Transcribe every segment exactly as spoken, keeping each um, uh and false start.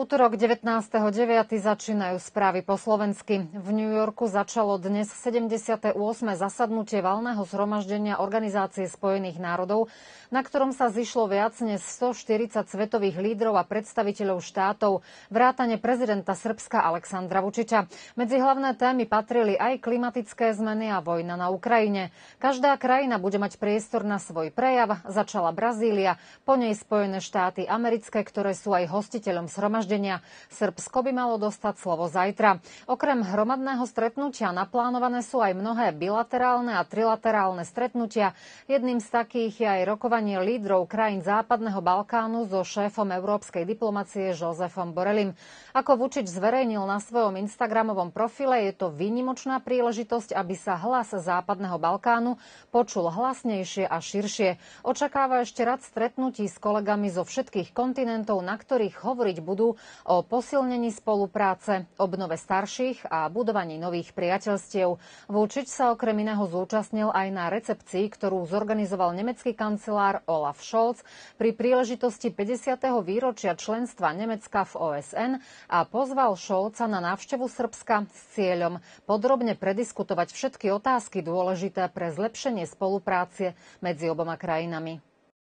Utorok devätnásteho deviateho začínajú správy po slovensky. V New Yorku začalo dnes sedemdesiate ôsme zasadnutie valného zhromaždenia Organizácie spojených národov, na ktorom sa zišlo viac než stoštyridsať svetových lídrov a predstaviteľov štátov, vrátane prezidenta Srbska Aleksandra Vučiča. Medzi hlavné témy patrili aj klimatické zmeny a vojna na Ukrajine. Každá krajina bude mať priestor na svoj prejav. Začala Brazília, po nej Spojené štáty americké, ktoré sú aj hostiteľom zhromaždenia. Srbsko by malo dostať slovo zajtra. Okrem hromadného stretnutia naplánované sú aj mnohé bilaterálne a trilaterálne stretnutia. Jedným z takých je aj rokovanie lídrov krajín Západného Balkánu so šéfom európskej diplomacie Josefom Borrelim. Ako Vučič zverejnil na svojom instagramovom profile, je to výnimočná príležitosť, aby sa hlas Západného Balkánu počul hlasnejšie a širšie. Očakáva ešte rad stretnutí s kolegami zo všetkých kontinentov, na ktorých hovoriť budú o posilnení spolupráce, obnove starších a budovaní nových priateľstiev. Vučič sa okrem iného zúčastnil aj na recepcii, ktorú zorganizoval nemecký kancelár Olaf Scholz pri príležitosti päťdesiateho výročia členstva Nemecka v ó es en a pozval Scholza na návštevu Srbska s cieľom podrobne prediskutovať všetky otázky dôležité pre zlepšenie spolupráce medzi oboma krajinami.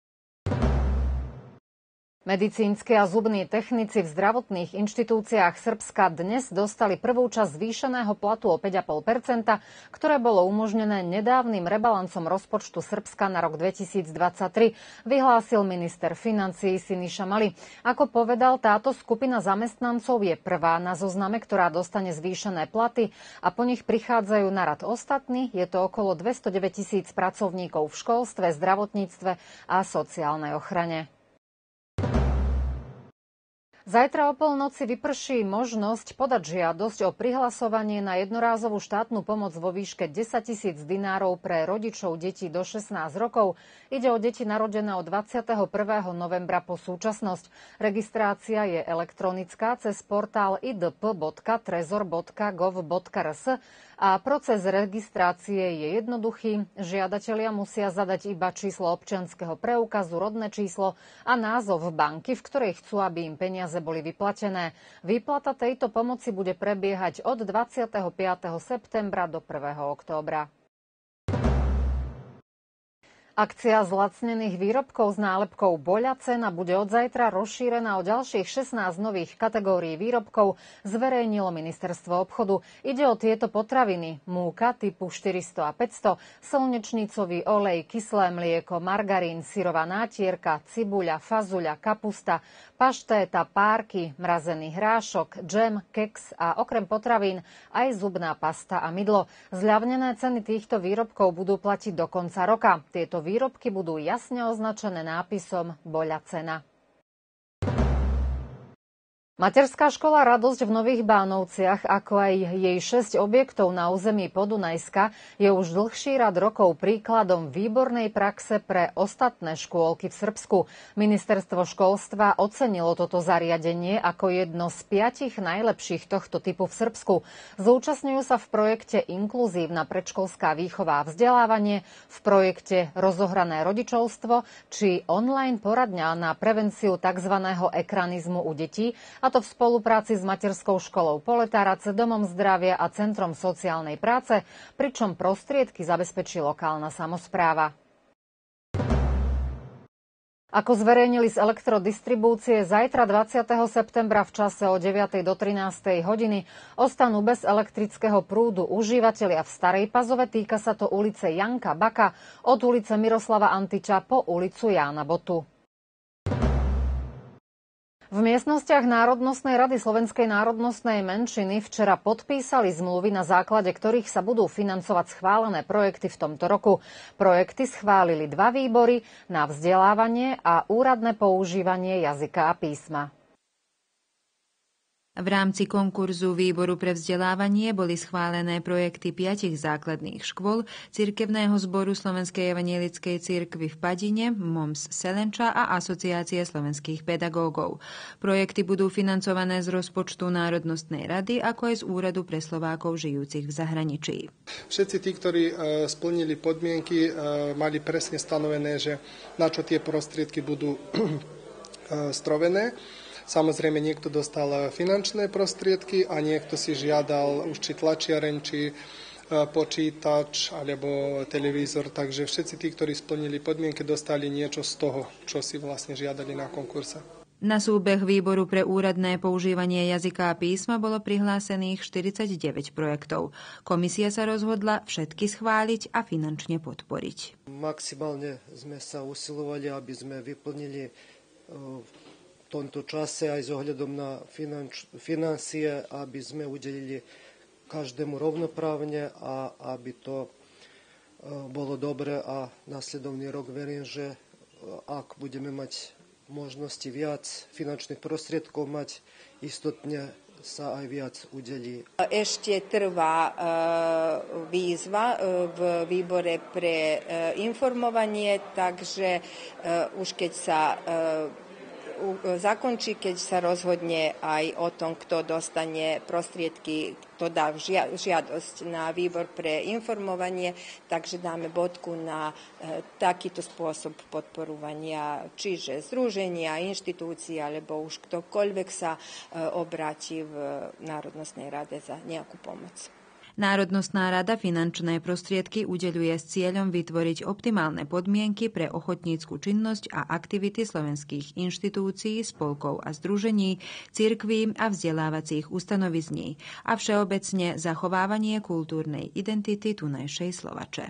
Medicínski a zubní technici v zdravotných inštitúciách Srbska dnes dostali prvú časť zvýšeného platu o päť celá päť percenta, ktoré bolo umožnené nedávnym rebalancom rozpočtu Srbska na rok dvetisícdvadsaťtri, vyhlásil minister financií Siniša Mali. Ako povedal, táto skupina zamestnancov je prvá na zozname, ktorá dostane zvýšené platy a po nich prichádzajú na rad ostatní. Je to okolo dvestodeväť tisíc pracovníkov v školstve, zdravotníctve a sociálnej ochrane. Zajtra o polnoci vyprší možnosť podať žiadosť o prihlasovanie na jednorázovú štátnu pomoc vo výške desaťtisíc dinárov pre rodičov detí do šestnásť rokov. Ide o deti narodené od dvadsiateho prvého novembra po súčasnosť. Registrácia je elektronická cez portál i d p bodka trezor bodka gov bodka r s a proces registrácie je jednoduchý. Žiadatelia musia zadať iba číslo občianskeho preukazu, rodné číslo a názov banky, v ktorej chcú, aby im peniaze boli vyplatené. Výplata tejto pomoci bude prebiehať od dvadsiateho piateho septembra do prvého októbra. Akcia zlacnených výrobkov s nálepkou Boľa cena bude od zajtra rozšírená o ďalších šestnásť nových kategórií výrobkov, zverejnilo ministerstvo obchodu. Ide o tieto potraviny: múka typu štyristo a päťsto, slnečnicový olej, kyslé mlieko, margarín, syrová nátierka, cibuľa, fazuľa, kapusta, paštéta, párky, mrazený hrášok, džem, keks a okrem potravín aj zubná pasta a mydlo. Zľavnené ceny týchto výrobkov budú platiť do konca roka. Tieto výrobky budú jasne označené nápisom Boľa cena. Materská škola Radosť v Nových Bánovciach, ako aj jej šesť objektov na území Podunajska, je už dlhší rad rokov príkladom výbornej praxe pre ostatné škôlky v Srbsku. Ministerstvo školstva ocenilo toto zariadenie ako jedno z piatich najlepších tohto typu v Srbsku. Zúčastňujú sa v projekte Inkluzívna predškolská výchova a vzdelávanie, v projekte Rozohrané rodičovstvo či online poradňa na prevenciu tzv. Ekranizmu u detí, a to v spolupráci s materskou školou Poletárac, Domom zdravia a Centrom sociálnej práce, pričom prostriedky zabezpečí lokálna samospráva. Ako zverejnili z elektrodistribúcie, zajtra dvadsiateho septembra v čase od deviatej do trinástej hodiny ostanú bez elektrického prúdu užívateľia v Starej Pazove. Týka sa to ulice Janka Baka od ulice Miroslava Antiča po ulicu Jána Botu. V miestnostiach Národnostnej rady Slovenskej národnostnej menšiny včera podpísali zmluvy, na základe ktorých sa budú financovať schválené projekty v tomto roku. Projekty schválili dva výbory na vzdelávanie a úradné používanie jazyka a písma. V rámci konkurzu Výboru pre vzdelávanie boli schválené projekty piatich základných škôl, Cirkevného zboru Slovenskej evanjelickej cirkvi v Padine, em o em es Selenča a Asociácie slovenských pedagógov. Projekty budú financované z rozpočtu Národnostnej rady, ako aj z Úradu pre Slovákov žijúcich v zahraničí. Všetci tí, ktorí splnili podmienky, mali presne stanovené, že na čo tie prostriedky budú strovené. Samozrejme, niekto dostal finančné prostriedky a niekto si žiadal už či tlačiareň, či počítač alebo televízor, takže všetci tí, ktorí splnili podmienky, dostali niečo z toho, čo si vlastne žiadali na konkurse. Na súbeh Výboru pre úradné používanie jazyka a písma bolo prihlásených štyridsaťdeväť projektov. Komisia sa rozhodla všetky schváliť a finančne podporiť. Maximálne sme sa usilovali, aby sme vyplnili v tomto čase aj s ohľadom na finanč, financie, aby sme udelili každému rovnoprávne a aby to bolo dobre a nasledovný rok verím, že ak budeme mať možnosti viac finančných prostriedkov mať, istotne sa aj viac udelí. Ešte trvá výzva v výbore pre informovanie, takže už keď sa zakončí, keď sa rozhodne aj o tom, kto dostane prostriedky, kto dá žiadosť na výbor pre informovanie, takže dáme bodku na e, takýto spôsob podporovania, čiže združenia, inštitúcií, alebo už ktokoľvek sa e, obráti v Národnostnej rade za nejakú pomoc. Národnostná rada finančné prostriedky udeľuje s cieľom vytvoriť optimálne podmienky pre ochotnícku činnosť a aktivity slovenských inštitúcií, spolkov a združení, cirkví a vzdelávacích ustanovizní a všeobecne zachovávanie kultúrnej identity tunajšej Slovače.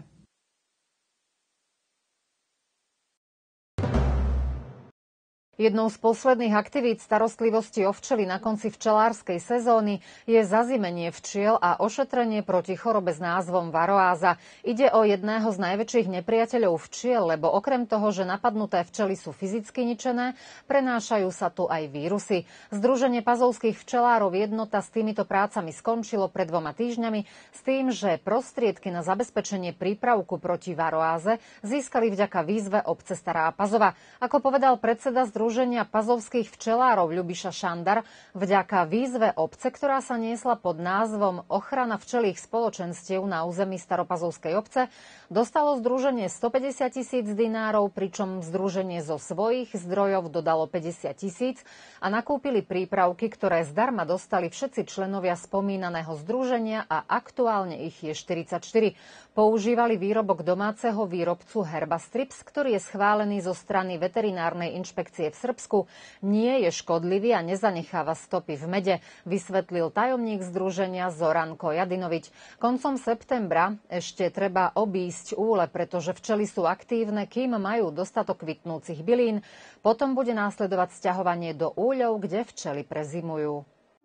Jednou z posledných aktivít starostlivosti o včely na konci včelárskej sezóny je zazimenie včiel a ošetrenie proti chorobe s názvom varoáza. Ide o jedného z najväčších nepriateľov včiel, lebo okrem toho, že napadnuté včely sú fyzicky ničené, prenášajú sa tu aj vírusy. Združenie pazovských včelárov Jednota s týmito prácami skončilo pred dvoma týždňami s tým, že prostriedky na zabezpečenie prípravku proti varoáze získali vďaka výzve obce Stará Pazova. Ako povedal predseda združenia Združenia pazovských včelárov Ľubiša Šandar, vďaka výzve obce, ktorá sa niesla pod názvom Ochrana včelých spoločenstiev na území Staropazovskej obce, dostalo združenie stopäťdesiat tisíc dinárov, pričom združenie zo svojich zdrojov dodalo päťdesiat tisíc a nakúpili prípravky, ktoré zdarma dostali všetci členovia spomínaného združenia a aktuálne ich je štyridsaťštyri. Používali výrobok domáceho výrobcu Herbastrips, ktorý je schválený zo strany veterinárnej inšpekcie v Srbsku, nie je škodlivý a nezanecháva stopy v mede, vysvetlil tajomník združenia Zoran Kojadinovič. Koncom septembra ešte treba obísť úle, pretože včely sú aktívne, kým majú dostatok kvitnúcich bylín. Potom bude následovať sťahovanie do úľov, kde včely prezimujú.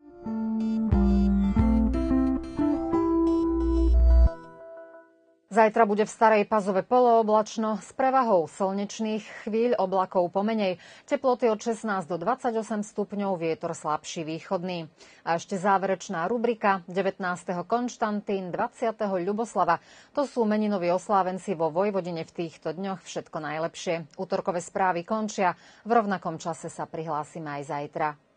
Zajtra bude v Starej Pazove polooblačno s prevahou slnečných chvíľ, oblakov pomenej. Teploty od šestnásť do dvadsaťosem stupňov, vietor slabší východný. A ešte záverečná rubrika. devätnásteho Konštantín, dvadsiateho Ľuboslava. To sú meninoví oslávenci vo Vojvodine v týchto dňoch. Všetko najlepšie. Útorkové správy končia. V rovnakom čase sa prihlásime aj zajtra.